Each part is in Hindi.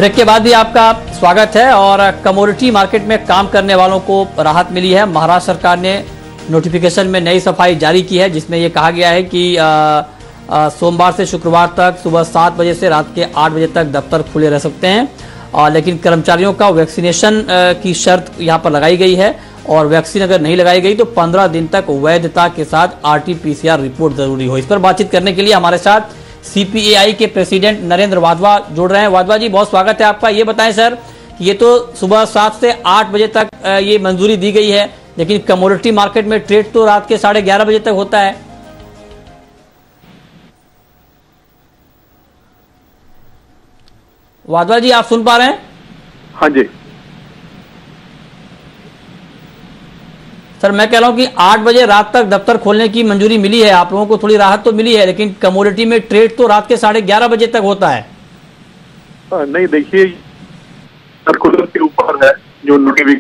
ब्रेक के बाद भी आपका स्वागत है। और कमोडिटी मार्केट में काम करने वालों को राहत मिली है। महाराष्ट्र सरकार ने नोटिफिकेशन में नई सफाई जारी की है, जिसमें यह कहा गया है कि सोमवार से शुक्रवार तक सुबह 7 बजे से रात के 8 बजे तक दफ्तर खुले रह सकते हैं। लेकिन कर्मचारियों का वैक्सीनेशन की शर्त यहाँ पर लगाई गई है, और वैक्सीन अगर नहीं लगाई गई तो 15 दिन तक वैधता के साथ RT-PCR रिपोर्ट जरूरी हो। इस पर बातचीत करने के लिए हमारे साथ CPAI के प्रेसिडेंट नरेंद्र वाधवा जुड़ रहे हैं। वाधवा जी, बहुत स्वागत है आपका। ये बताएं सर, ये तो सुबह 7 से 8 बजे तक ये मंजूरी दी गई है, लेकिन कमोडिटी मार्केट में ट्रेड तो रात के 11:30 बजे तक होता है। वाधवा जी, आप सुन पा रहे हैं? हाँ जी सर, मैं कह रहा हूं कि 8 बजे रात तक दफ्तर खोलने की मंजूरी मिली है। आप लोगों को थोड़ी राहत तो मिली है, लेकिन कमोडिटी में ट्रेड तो रात के 11:30 बजे तक होता है। नहीं, देखिए, सर्कुलर के ऊपर है जो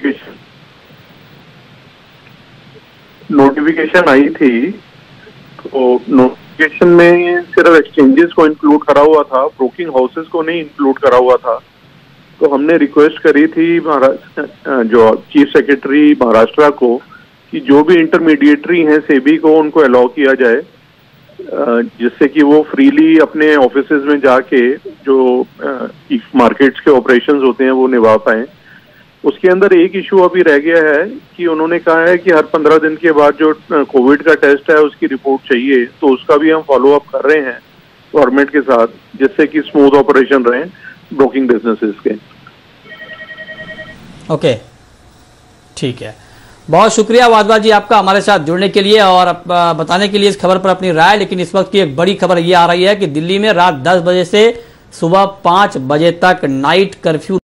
नोटिफिकेशन आई थी, तो नोटिफिकेशन में सिर्फ एक्सचेंजेस को इंक्लूड करा हुआ था, ब्रोकिंग हाउसेस को नहीं इंक्लूड करा हुआ था। तो हमने रिक्वेस्ट करी थी जो चीफ सेक्रेटरी महाराष्ट्र को कि जो भी इंटरमीडिएटरी हैं सेबी को, उनको अलाउ किया जाए, जिससे कि वो फ्रीली अपने ऑफिसेज में जाके जो मार्केट्स के ऑपरेशंस होते हैं वो निभा पाएं। उसके अंदर एक इशू अभी रह गया है कि उन्होंने कहा है कि हर 15 दिन के बाद जो कोविड का टेस्ट है उसकी रिपोर्ट चाहिए, तो उसका भी हम फॉलो अप कर रहे हैं गवर्नमेंट के साथ, जिससे कि स्मूथ ऑपरेशन रहे ब्रोकिंग बिजनेसेस के। ओके, ठीक है। बहुत शुक्रिया वाधवा जी आपका हमारे साथ जुड़ने के लिए और बताने के लिए इस खबर पर अपनी राय। लेकिन इस वक्त की एक बड़ी खबर ये आ रही है कि दिल्ली में रात 10 बजे से सुबह 5 बजे तक नाइट कर्फ्यू